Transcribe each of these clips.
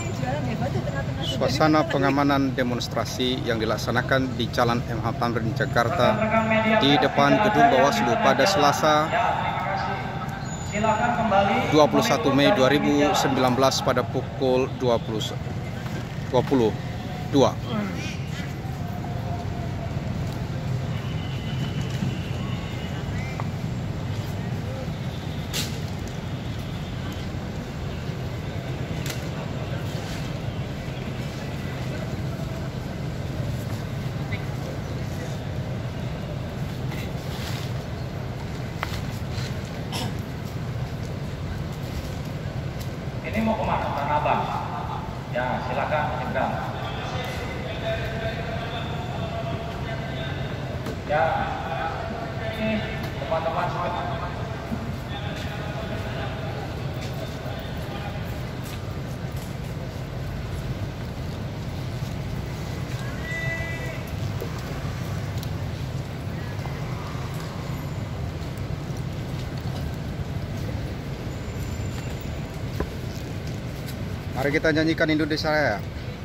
Suasana pengamanan demonstrasi yang dilaksanakan di Jalan MH Tamrin, Jakarta di depan gedung Bawaslu pada Selasa 21 Mei 2019 pada pukul 22. Ini mau kemana, Tanah Abang? Ya, silakan menyeberang. Ya, ini teman-teman semua. Mari kita nyanyikan Indonesia Raya.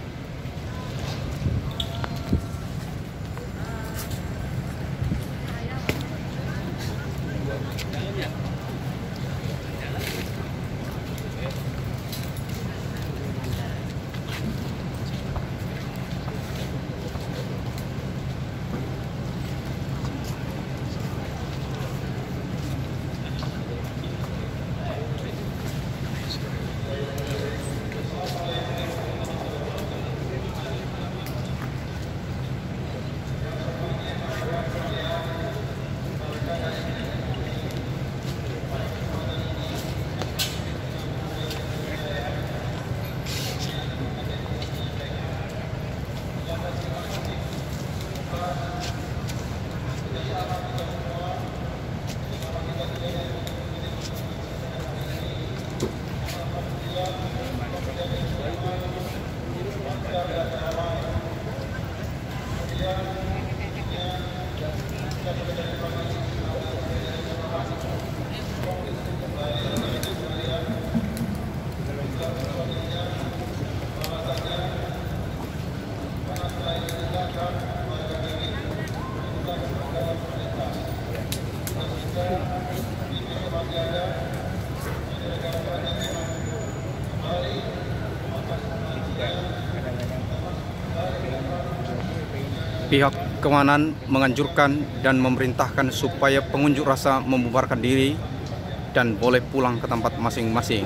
Pihak keamanan menganjurkan dan memerintahkan supaya pengunjuk rasa membubarkan diri dan boleh pulang ke tempat masing-masing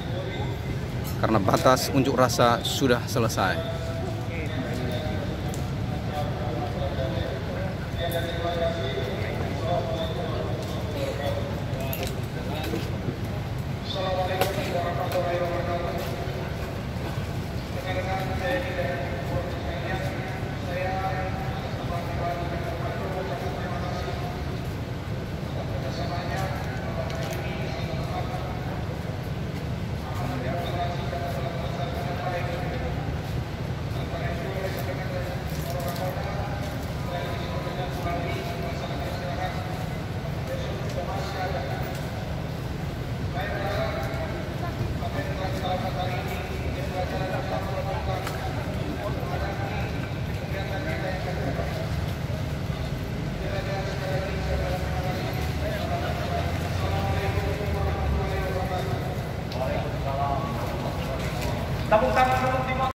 karena batas unjuk rasa sudah selesai. Tepuk tangan dulu.